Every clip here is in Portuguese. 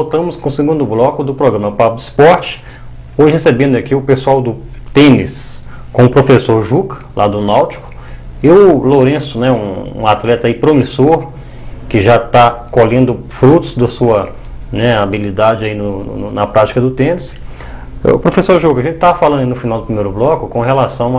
voltamos com o segundo bloco do programa Papo do Esporte. Hoje recebendo aqui o pessoal do tênis com o professor Juca, lá do Náutico, e o Lourenço, né, um atleta aí promissor, que já está colhendo frutos da sua, né, habilidade aí na prática do tênis. O professor Juca, a gente estava falando aí no final do primeiro bloco com relação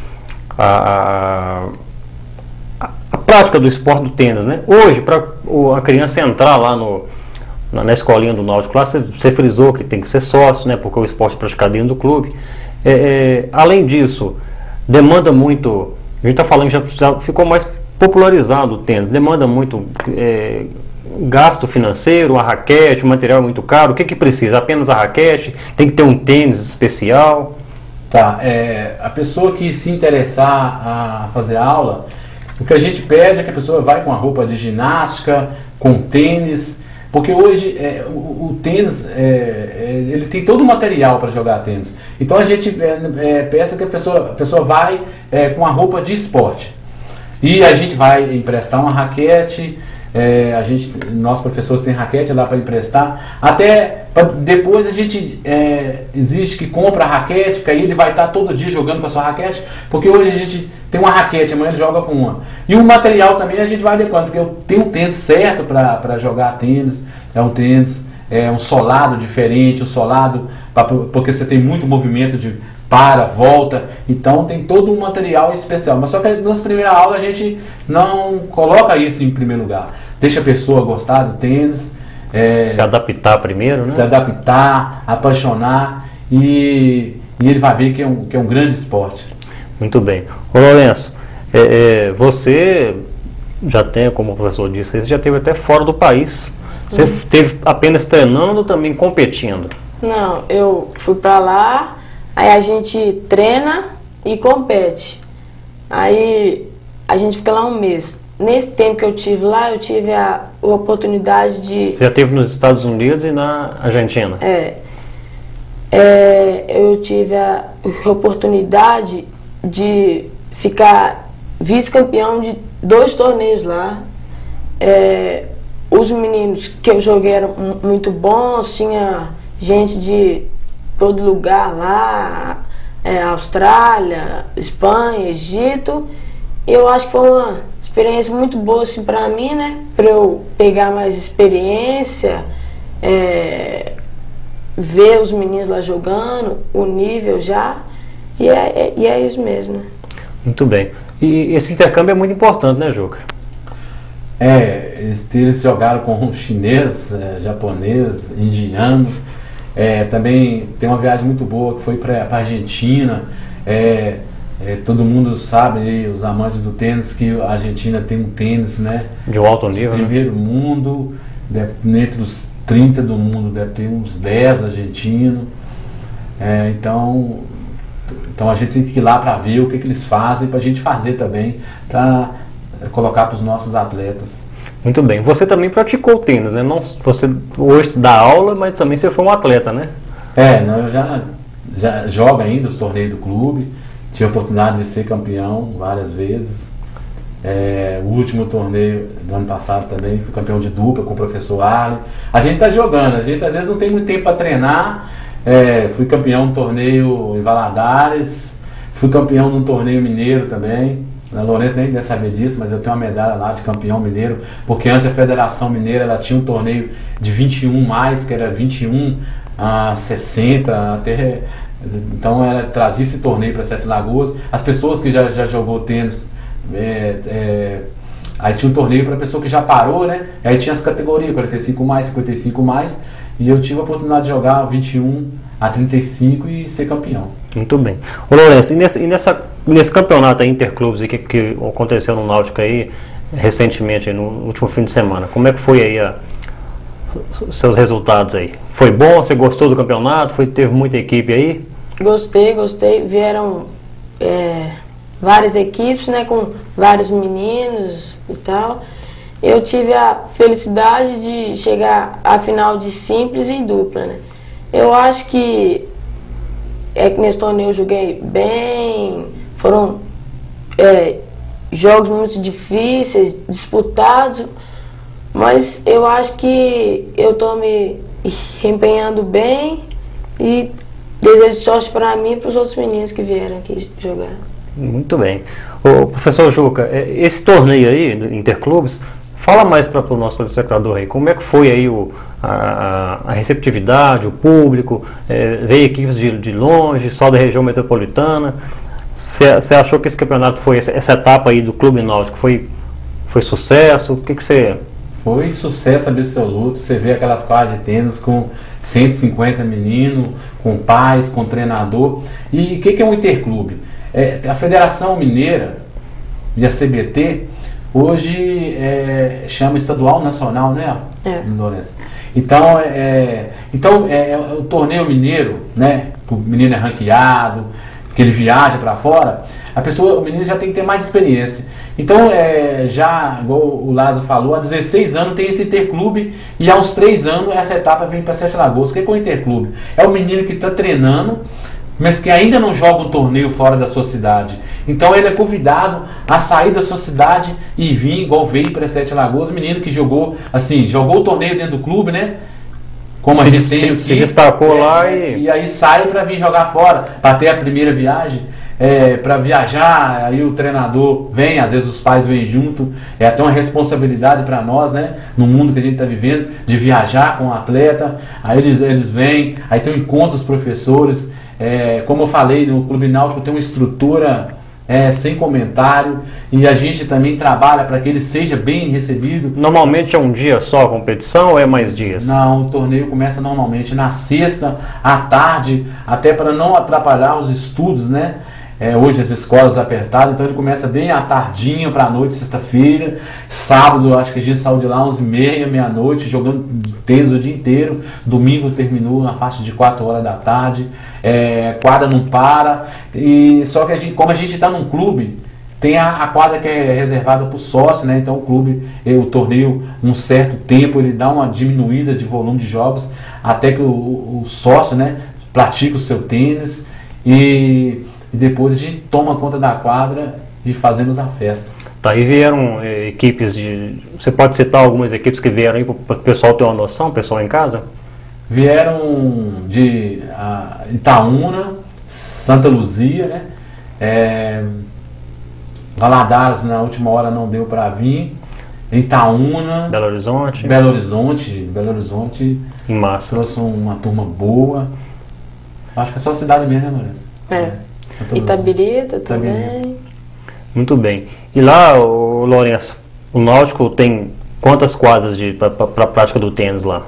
a prática do esporte do tênis, né? Hoje, para a criança entrar lá na escolinha do Náutico, lá você frisou que tem que ser sócio, né? Porque o esporte é praticado dentro do clube. Além disso, demanda muito, a gente está falando que já ficou mais popularizado o tênis, demanda muito gasto financeiro, a raquete, o material é muito caro. O que precisa? Apenas a raquete? Tem que ter um tênis especial? Tá, a pessoa que se interessar a fazer aula, o que a gente pede é que a pessoa vá com a roupa de ginástica, com tênis, porque hoje o tênis, ele tem todo o material para jogar tênis. Então a gente peça que a pessoa vai com a roupa de esporte. E a gente vai emprestar uma raquete, nós professores tem raquete lá para emprestar, até depois a gente exige que compra a raquete, porque aí ele vai estar todo dia jogando com a sua raquete, porque hoje a gente tem uma raquete, amanhã ele joga com uma. E o material também a gente vai adequando, porque eu tenho um tênis certo para jogar tênis, um tênis, um solado diferente, porque você tem muito movimento de para, volta, então tem todo um material especial. Mas só que nas primeiras aulas a gente não coloca isso em primeiro lugar. Deixa a pessoa gostar do tênis. Se adaptar primeiro, né? Se adaptar, apaixonar e ele vai ver que é um grande esporte. Muito bem. Ô Lourenço, você já tem, como o professor disse, você já esteve até fora do país. Você esteve apenas treinando ou também competindo? Não, eu fui pra lá. Aí a gente treina e compete. Aí a gente fica lá um mês. Nesse tempo que eu tive lá, eu tive a oportunidade de... Você já esteve nos Estados Unidos e na Argentina? Eu tive a oportunidade de ficar vice-campeão de 2 torneios lá. Os meninos que eu joguei eram muito bons, tinha gente de todo lugar lá, Austrália, Espanha, Egito. Eu acho que foi uma experiência muito boa assim, para mim, né? Para eu pegar mais experiência, ver os meninos lá jogando, o nível já, e é isso mesmo. Né? Muito bem. E esse intercâmbio é muito importante, né, Juca? Eles jogaram com chinês, japonês, indiano. Também tem uma viagem muito boa que foi para a Argentina. Todo mundo sabe, os amantes do tênis, que a Argentina tem um tênis, né, de alto nível, primeiro mundo, entre os 30 do mundo deve ter uns 10 argentinos. Então a gente tem que ir lá para ver o que eles fazem, para a gente fazer também, para colocar para os nossos atletas. Muito bem. Você também praticou o tênis, né? Não, você hoje dá aula, mas também você foi um atleta, né? Eu já jogo ainda os torneios do clube. Tive a oportunidade de ser campeão várias vezes. O último torneio do ano passado também fui campeão de dupla com o professor Arlen. A gente está jogando, a gente às vezes não tem muito tempo para treinar. Fui campeão no torneio em Valadares, fui campeão num torneio mineiro também. A Lourenço nem deve saber disso, mas eu tenho uma medalha lá de campeão mineiro, porque antes a Federação Mineira ela tinha um torneio de 21 mais, que era 21 a 60, até, então ela trazia esse torneio para Sete Lagoas. As pessoas que já jogou tênis, aí tinha um torneio para a pessoa que já parou, né? Aí tinha as categorias, 45 mais, 55 mais, e eu tive a oportunidade de jogar 21 a 35 e ser campeão. Muito bem. Ô Lourenço, nesse campeonato aí, Interclubes que aconteceu no Náutico aí, recentemente, aí, no último fim de semana, como é que foi aí seus resultados aí? Foi bom? Você gostou do campeonato? Teve muita equipe aí? Gostei. Vieram várias equipes, né, com vários meninos e tal. Eu tive a felicidade de chegar à final de simples e dupla, né? Eu acho que nesse torneio eu joguei bem, foram jogos muito difíceis, disputados, mas eu acho que eu estou me empenhando bem e desejo sorte para mim e para os outros meninos que vieram aqui jogar. Muito bem. Ô, professor Juca, esse torneio aí, Interclubes, fala mais para o nosso telespectador aí, como é que foi aí a receptividade, o público, veio equipes de longe, só da região metropolitana. Você achou que esse campeonato foi, essa etapa aí do Clube Náutico foi sucesso? O que você... Foi sucesso absoluto. Você vê aquelas quadras de tênis com 150 meninos, com pais, com treinador. E o que é um interclube? A Federação Mineira e a CBT hoje chama estadual nacional, né? Lourenço? Então, o torneio mineiro, né? O menino é ranqueado, que ele viaja para fora, o menino já tem que ter mais experiência. Então, já, igual o Lázaro falou, há 16 anos tem esse interclube e há uns 3 anos essa etapa vem para Sete Lagoas. O que é o interclube? É o menino que está treinando, mas que ainda não joga um torneio fora da sua cidade. Então ele é convidado a sair da sua cidade e vir, igual veio para Sete Lagoas, menino que jogou o torneio dentro do clube, né? Como a gente tem aqui, se destacou lá e aí sai para vir jogar fora, para ter a primeira viagem, para viajar, aí o treinador vem, às vezes os pais vêm junto, é até uma responsabilidade para nós, né, no mundo que a gente está vivendo, de viajar com o atleta, aí eles vêm, aí tem o encontro dos professores, como eu falei, no Clube Náutico tem uma estrutura sem comentário, e a gente também trabalha para que ele seja bem recebido. Normalmente é um dia só a competição ou é mais dias? Não, o torneio começa normalmente na sexta à tarde, até para não atrapalhar os estudos, né? Hoje as escolas apertadas, então ele começa bem à tardinha para a noite, sexta-feira, sábado acho que a gente saiu de lá 11h30, meia-noite, jogando tênis o dia inteiro, domingo terminou na faixa de 4 horas da tarde, quadra não para, e só que como a gente está num clube, tem a quadra que é reservada para o sócio, né? Então o clube, o torneio, um certo tempo, ele dá uma diminuída de volume de jogos, até que o sócio, né, pratica o seu tênis, e depois a gente toma conta da quadra e fazemos a festa. Tá, e vieram equipes você pode citar algumas equipes que vieram aí para o pessoal ter uma noção, o pessoal em casa? Vieram de Itaúna, Santa Luzia, né? Valadares na última hora não deu para vir. Itaúna, Belo Horizonte, em massa. Trouxe uma turma boa. Acho que é só a cidade mesmo, né, Lourenço? Itabirita também. Muito bem. E lá, Lourenço, o Náutico tem quantas quadras para a prática do tênis lá?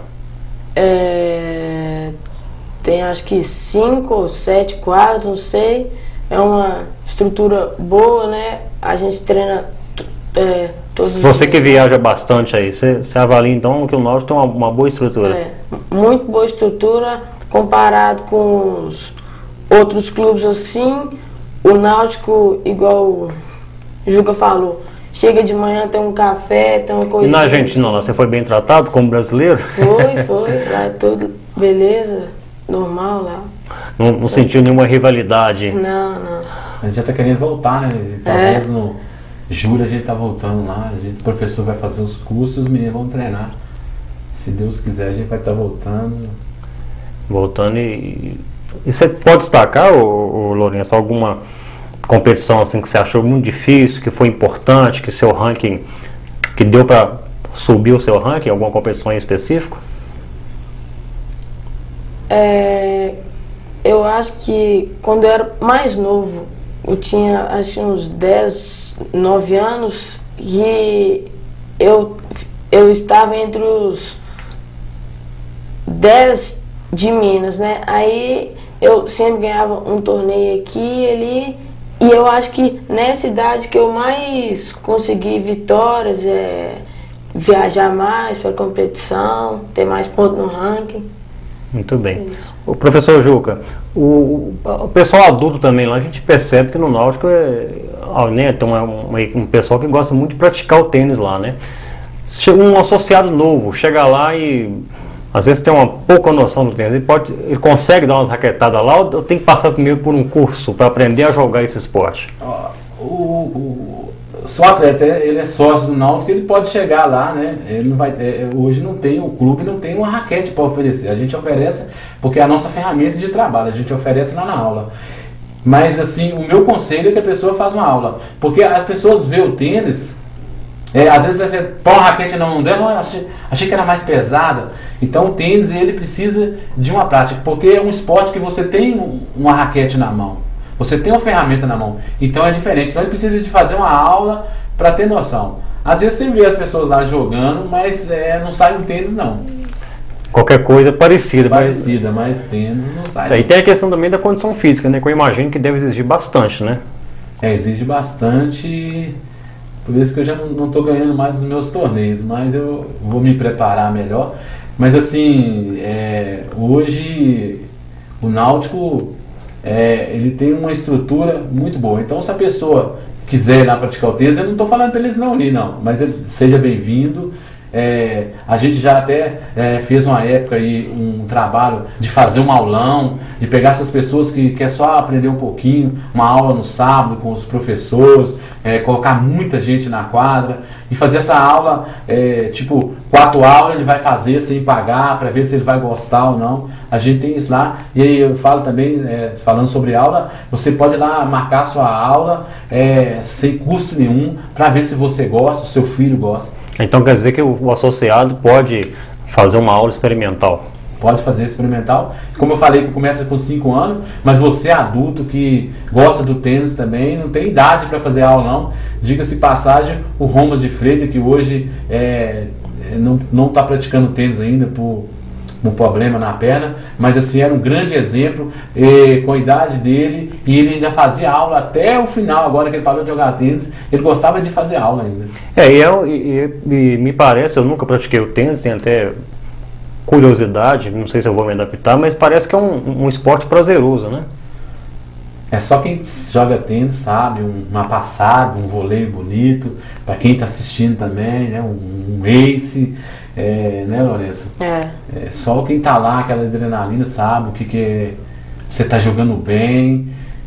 Tem acho que 5 ou 7 quadras, não sei. É uma estrutura boa, né? A gente treina todos os dias. Você que viaja bastante aí, você avalia então que o Náutico tem uma boa estrutura? Muito boa estrutura comparado com os outros clubes assim. O Náutico, igual o Juca falou, chega de manhã, tem um café, tem uma coisa. E na Argentina, lá, você foi bem tratado como brasileiro? Foi, lá é tudo beleza, normal lá. Não sentiu nenhuma rivalidade? Não. A gente já está querendo voltar, né? Talvez no julho a gente está voltando lá, o professor vai fazer os cursos, os meninos vão treinar. Se Deus quiser, a gente vai estar voltando. E você pode destacar, Lourenço, alguma competição assim que você achou muito difícil, que foi importante, que seu ranking, que deu para subir o seu ranking, alguma competição em específico? Eu acho que quando eu era mais novo, eu tinha acho, uns 10, 9 anos, e eu estava entre os 10 de Minas, né? Aí eu sempre ganhava um torneio aqui e ali, e eu acho que nessa idade que eu mais consegui vitórias, viajar mais para competição, ter mais pontos no ranking. Muito bem. O professor Juca, o pessoal adulto também lá, a gente percebe que no Náutico né, tem um pessoal que gosta muito de praticar o tênis lá, né? Um associado novo chega lá e às vezes tem uma pouca noção do tênis, ele consegue dar umas raquetadas lá, ou tem que passar primeiro por um curso para aprender a jogar esse esporte? se o atleta ele é sócio do Náutico, ele pode chegar lá, né? Ele não vai, hoje não tem, o clube não tem uma raquete para oferecer. A gente oferece porque é a nossa ferramenta de trabalho, a gente oferece lá na aula. Mas assim, o meu conselho é que a pessoa faça uma aula, porque as pessoas veem o tênis, às vezes você põe uma raquete na mão dela, achei que era mais pesada. Então o tênis ele precisa de uma prática, porque é um esporte que você tem uma raquete na mão, você tem uma ferramenta na mão, então é diferente. Então ele precisa de fazer uma aula para ter noção. Às vezes você vê as pessoas lá jogando, mas não sai um tênis não. Qualquer coisa parecida. Mas tênis não sai. E tem a questão também da condição física, né? Que eu imagino que deve exigir bastante, né? Exige bastante. Por isso que eu já não estou ganhando mais os meus torneios, mas eu vou me preparar melhor. Mas assim, hoje o Náutico ele tem uma estrutura muito boa. Então se a pessoa quiser ir lá praticar o tênis, eu não estou falando para eles não ir não, mas ele seja bem-vindo. A gente já até fez uma época aí um trabalho de fazer um aulão, de pegar essas pessoas que quer só aprender um pouquinho, uma aula no sábado com os professores, colocar muita gente na quadra e fazer essa aula, tipo 4 aulas ele vai fazer sem pagar para ver se ele vai gostar ou não. A gente tem isso lá. E aí eu falo também, falando sobre aula, você pode ir lá marcar sua aula sem custo nenhum para ver se você gosta, o seu filho gosta. Então quer dizer que o associado pode fazer uma aula experimental? Pode fazer experimental. Como eu falei, que começa com 5 anos, mas você adulto que gosta do tênis também, não tem idade para fazer aula não. Diga-se passagem, o Romas de Freitas, que hoje não está praticando tênis ainda por um problema na perna, mas assim, era um grande exemplo com a idade dele, e ele ainda fazia aula até o final. Agora que ele parou de jogar tênis, ele gostava de fazer aula ainda. E me parece, eu nunca pratiquei o tênis, tenho até curiosidade, não sei se eu vou me adaptar, mas parece que é um esporte prazeroso, né? É só quem joga tênis sabe, uma passada, um voleio bonito, para quem está assistindo também, né? Um ace, né, Lourenço? Só quem está lá, aquela adrenalina, sabe o que é você está jogando bem,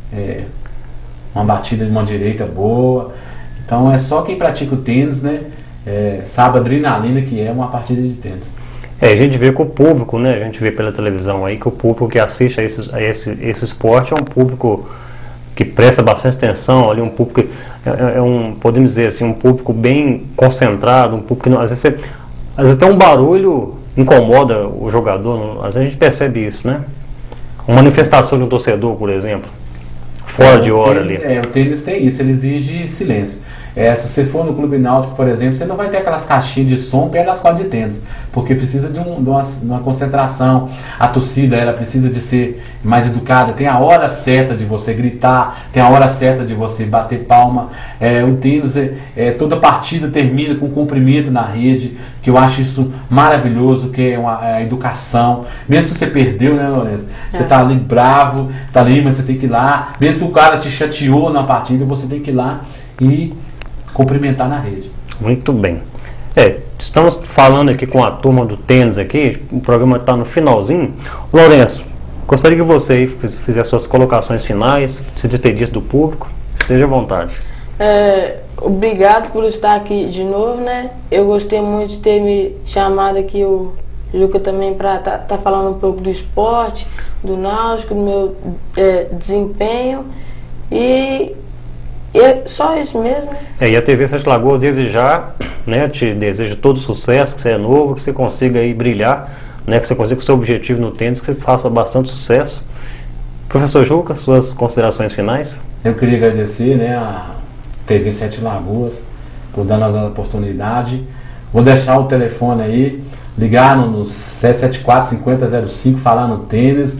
uma batida de mão direita boa. Então é só quem pratica o tênis, né? Sabe a adrenalina que é uma partida de tênis. A gente vê com o público, né? A gente vê pela televisão aí que o público que assiste a esse esporte é um público que presta bastante atenção, ali um público podemos dizer assim, um público bem concentrado, um público que às vezes até um barulho incomoda o jogador, às vezes a gente percebe isso, né? Uma manifestação de um torcedor, por exemplo, fora de hora ali. O tênis tem isso, ele exige silêncio. Se você for no Clube Náutico, por exemplo, você não vai ter aquelas caixinhas de som perto das quadras de tênis, porque precisa de uma concentração. A torcida ela precisa de ser mais educada, tem a hora certa de você gritar, tem a hora certa de você bater palma. O tênis, toda partida termina com um cumprimento na rede, que eu acho isso maravilhoso, que é a educação. Mesmo se você perdeu, né, Lourenço? Você tá ali bravo, tá ali, mas você tem que ir lá. Mesmo que o cara te chateou na partida, você tem que ir lá e cumprimentar na rede. Muito bem. Estamos falando aqui com a turma do tênis aqui, o programa está no finalzinho. Lourenço, gostaria que você fizesse suas colocações finais, se despedisse do público, esteja à vontade. Obrigado por estar aqui de novo, né? Eu gostei muito de ter me chamado aqui, o Juca, também para tá falando um pouco do esporte, do Náutico, do meu desempenho, e é só isso mesmo. E a TV Sete Lagoas desejar, né, te desejo todo sucesso, que você é novo, que você consiga aí brilhar, né, que você consiga o seu objetivo no tênis, que você faça bastante sucesso. Professor Juca, suas considerações finais? Eu queria agradecer, né, a TV Sete Lagoas por dar nos a oportunidade. Vou deixar o telefone aí, ligar no 774-5005, falar no tênis,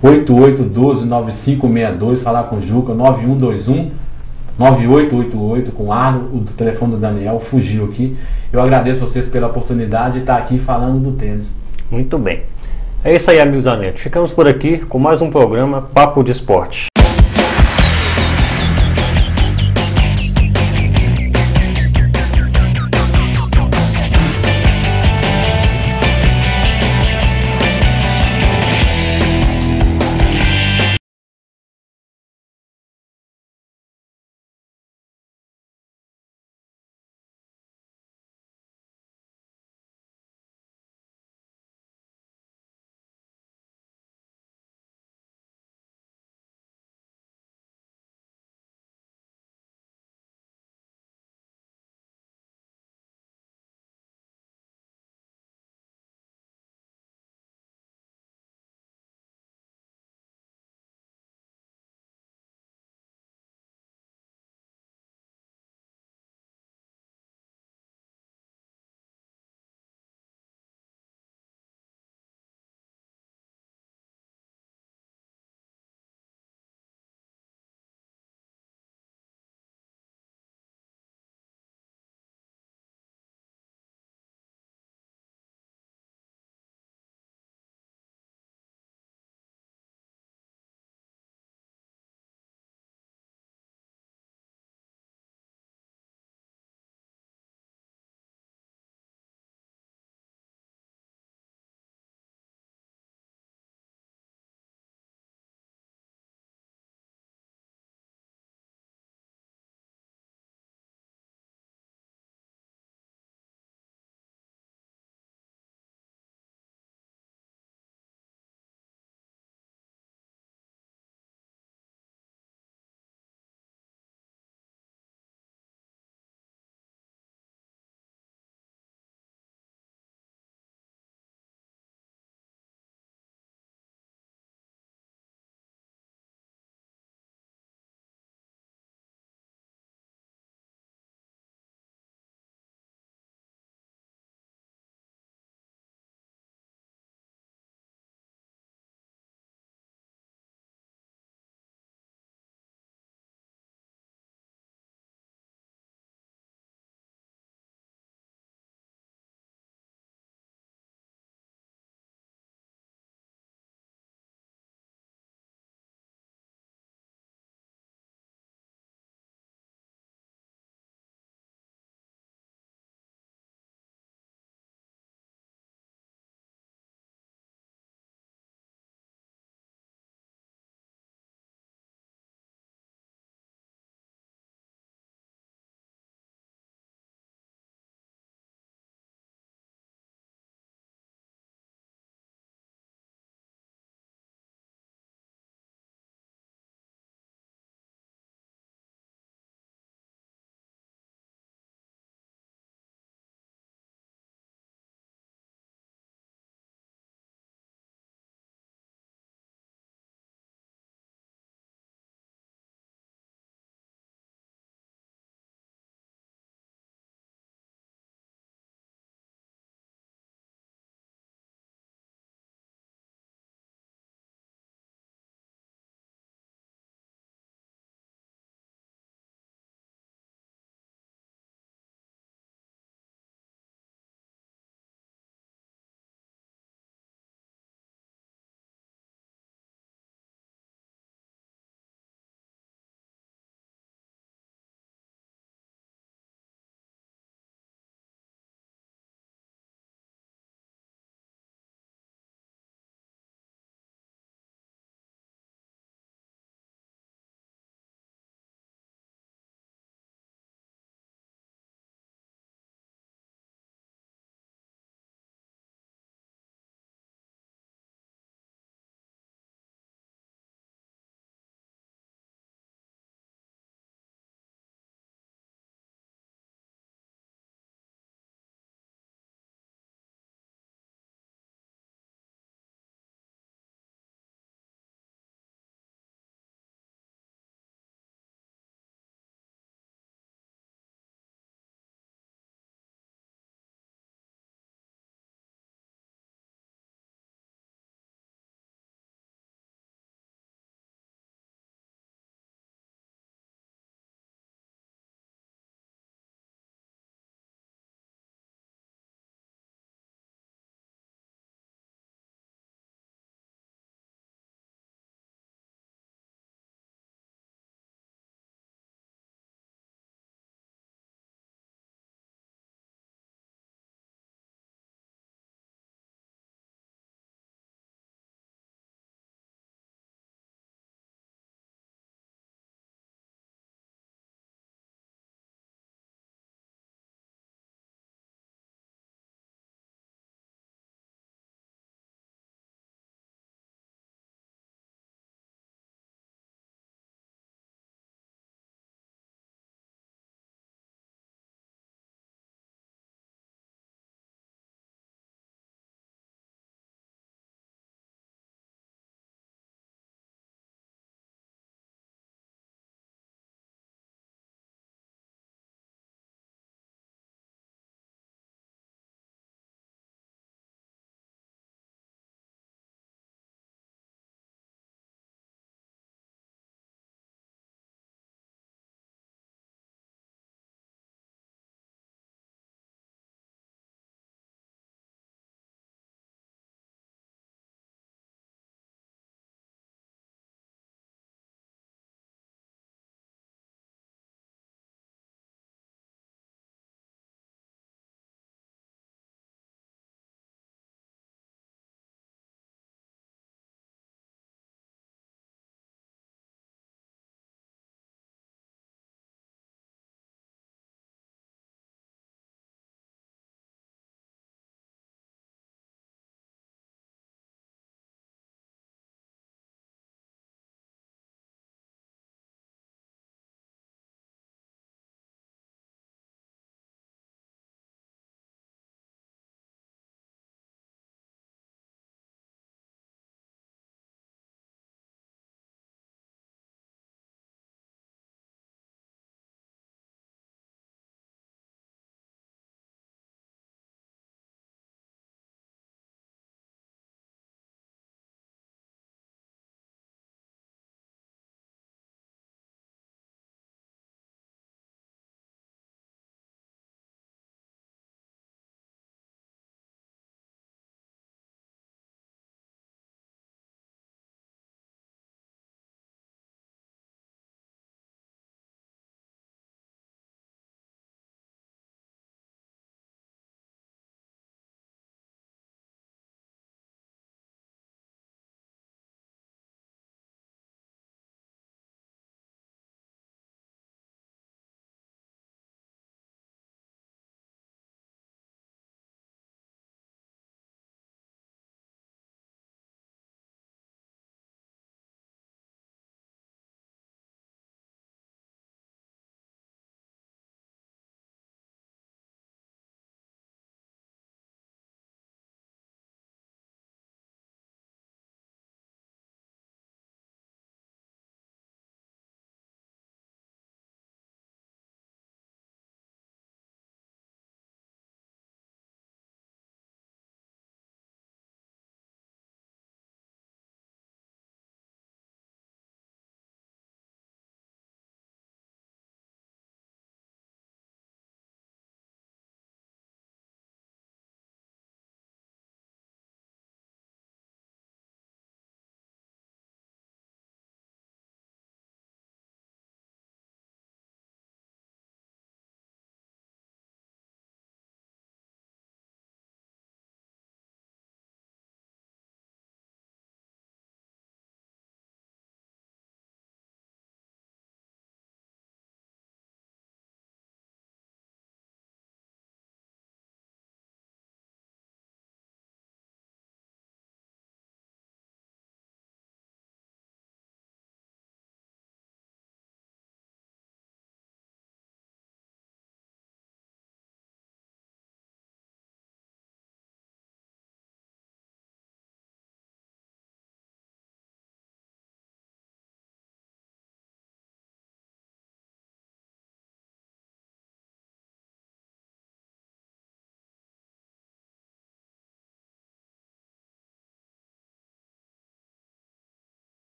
8812-9562, falar com o Juca, 9121-9888 com o Arno, o telefone do Daniel fugiu aqui. Eu agradeço vocês pela oportunidade de estar aqui falando do tênis. Muito bem. É isso aí, amigos da NET. Ficamos por aqui com mais um programa Papo de Esporte.